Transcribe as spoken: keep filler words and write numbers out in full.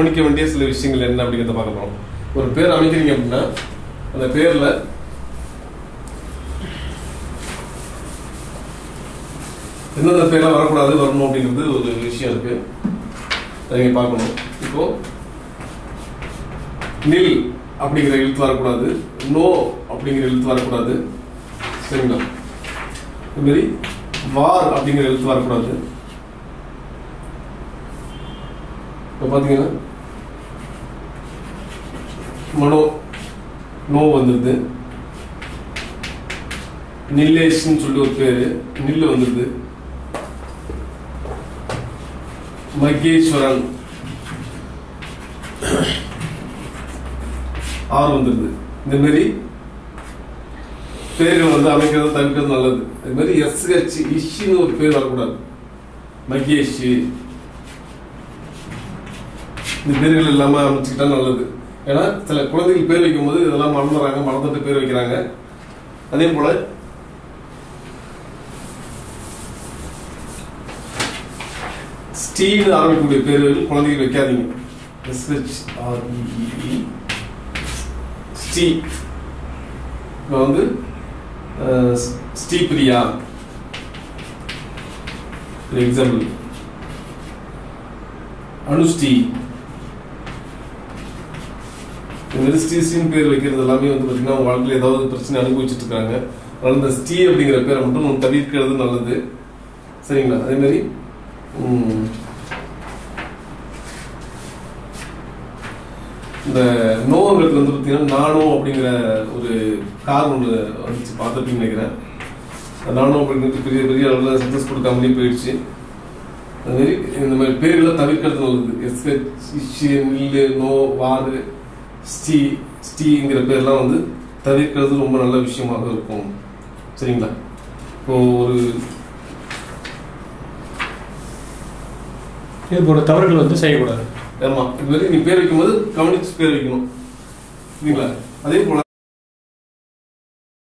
கவனிக்க வேண்டிய சில விஷயங்கள் என்ன அப்படிங்கிறத பார்க்க போறோம். ஒரு பேர் அமைக்கிறீங்க அப்படின்னா அந்த பேர்ல எந்தெந்த பேர்லாம் வரக்கூடாது வரணும் அப்படிங்கிறது ஒரு விஷயம் இருக்கு, அதை நீங்க பார்க்கணும். இப்போ நில் அப்படிங்கிற எழுத்து வரக்கூடாது, நோ அப்படிங்கிற எழுத்து வரக்கூடாது, சரிங்களா? இது மாதிரி வார் அப்படிங்கிற எழுத்து வரக்கூடாது. இப்போ பார்த்தீங்கன்னா மனோ நோ வந்துடுது. நில்லேஷ்ன்னு சொல்லி ஒரு பேரு நில்லு வந்துடுது. மகேஸ்வரன் ஆர் வந்துடுது. இந்த மாதிரி பேர்கள் வந்து அமைக்கிறது தவிர்க்கிறது நல்லது. அது மாதிரி எஸ் ஹெச் இஷ்னு ஒரு பேர் வரக்கூடாது. மகேஷ் இந்த பேர்கள் இல்லாம அமைச்சுக்கிட்டா நல்லது. ஏன்னா சில குழந்தைகள் பேர் வைக்கும் போது இதெல்லாம் மறந்துடுறாங்க, மறந்துட்டு பேர் வைக்கிறாங்க. அதே போல ஸ்டீன்னு ஆரம்பிக்கக்கூடிய பேர்கள் குழந்தைகள் வைக்காதீங்க. எஸ் ஹெச் ஆர் இ ஸ்டீ. இப்போ வந்து ஸ்ரீபிரியா எக்ஸாம்பிள், அனுஸ்ரீ. இந்த மாதிரி ஸ்ரீ ஸ்ரீன்னு பேர் வைக்கிறது எல்லாமே வந்து பார்த்தீங்கன்னா அவங்க வாழ்க்கையில் ஏதாவது பிரச்சனை அனுபவிச்சுட்டு இருக்காங்க. அதனால இந்த ஸ்ரீ அப்படிங்கிற பேரை மட்டும் நம்ம தவிர்க்கிறது நல்லது, சரிங்களா? அதே மாதிரி இந்த நோங்கிறது வந்து பார்த்தீங்கன்னா நானோ அப்படிங்கிற ஒரு கார் ஒன்று வந்துச்சு, பார்த்துட்டு நினைக்கிறேன். நானோ அப்படிங்கிறது பெரிய பெரிய அளவில் சக்ஸஸ் கொடுக்காமலே போயிடுச்சு. அது மாதிரி இந்த மாதிரி பேர்களை தவிர்க்கிறது நல்லது. எஸ்ஹெச் நில்லு நோ வாரு ஸ்ரீ ஸ்ரீங்கிற பேர்லாம் வந்து தவிர்க்கிறது ரொம்ப நல்ல விஷயமாக இருக்கும், சரிங்களா? இப்போ ஒரு இது போல தவறுகள் வந்து செய்யக்கூடாது. ஆமா, இது மாதிரி நீ பேர் வைக்கும்போது கவனிச்சு பேர் வைக்கணும், சரிங்களா? அதே போல